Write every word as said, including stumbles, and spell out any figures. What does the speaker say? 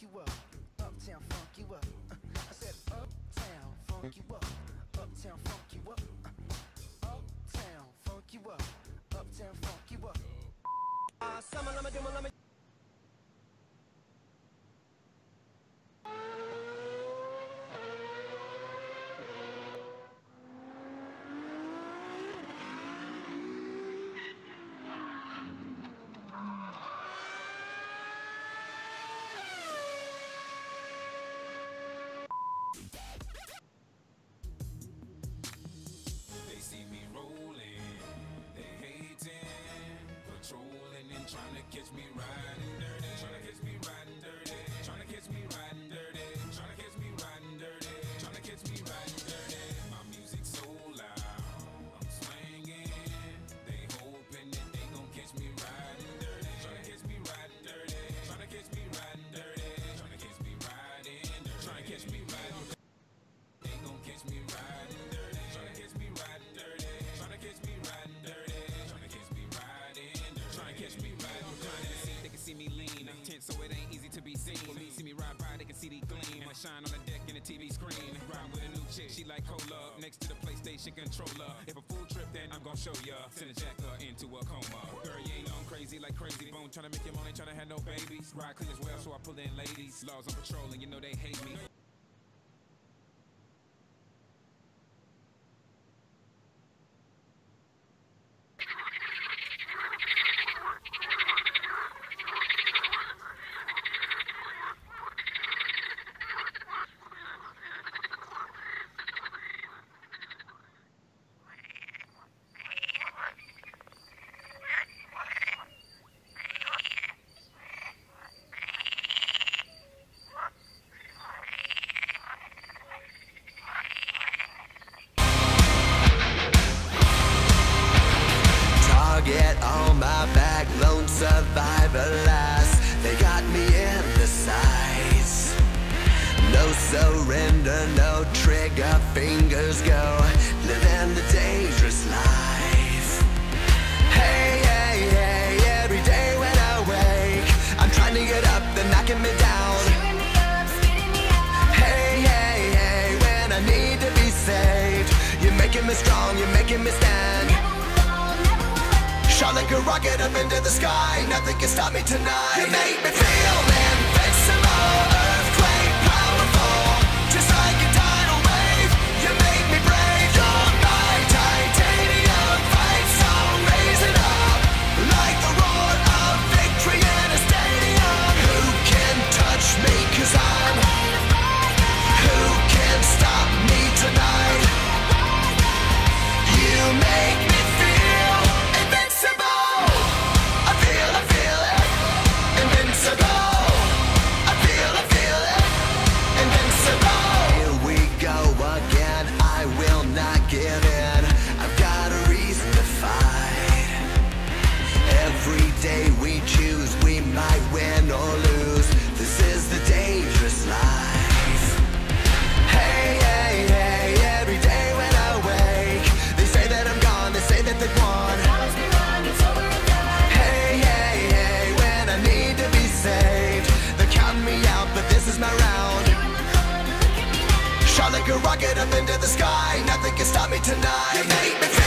you up, uptown funk you up. Uh, I said uptown funk you up, uptown funk you up. Uh, uptown funk you up, uptown funk you up. Uh, summer, let me do my, let me. They see me rolling, they hating, patrolling and trying to catch me riding dirty, trying to catch me riding dirty, trying to catch me riding dirty, trying to catch me riding dirty, trying to catch me riding dirty. My music so loud, I'm swinging, they hoping that they gon' catch me riding dirty, trying to catch me riding dirty, trying to catch me riding dirty, trying to catch me riding dirty, trying to catch me riding dirty. They gon' catch me riding dirty, tryna catch me riding dirty, tryna catch me riding dirty, tryna catch me riding dirty, tryna catch me riding dirty. They can see me lean, I'm tense so it ain't easy to be seen. For me, see me ride by, they can see the gleam. I shine on the deck in the T V screen. Ride with a new chick, she like cola, next to the PlayStation controller. If a full trip, then I'm gon' show ya. Send a jacker into a coma. Girl, you ain't know I'm crazy like Crazy Bone, tryna make your money, tryna have no babies. Ride clean as well, so I pull in ladies. Laws on patrol, and you know they hate me. Target on my back, lone survivor last. They got me in the sights. No surrender, no trigger, fingers go. Living the dangerous life. Hey, hey, hey, every day when I wake, I'm trying to get up, they're knocking me down. Hey, hey, hey, when I need to be saved, you're making me strong, you're making me stand. Shot like a rocket up into the sky, nothing can stop me tonight. You make me feel invincible, earthquake powerful, just like a tidal wave. You make me brave, you're my titanium fight song, raising up like the roar of victory in a stadium. Who can touch me, cause I'm who can stop me tonight? You make me feel invincible. I feel, I feel it, invincible. I feel, I feel it, invincible. Here we go again, I will not give in. I've got a reason to fight. Every day we choose, we might win or lose. This is the dangerous life. Hey, hey, hey, every day when I wake, they say that I'm gone, they say that they've won. Hey, hey, hey, when I need to be saved, they're counting me out, but this is my round. Shot like a rocket up into the sky, nothing can stop me tonight. You make me feel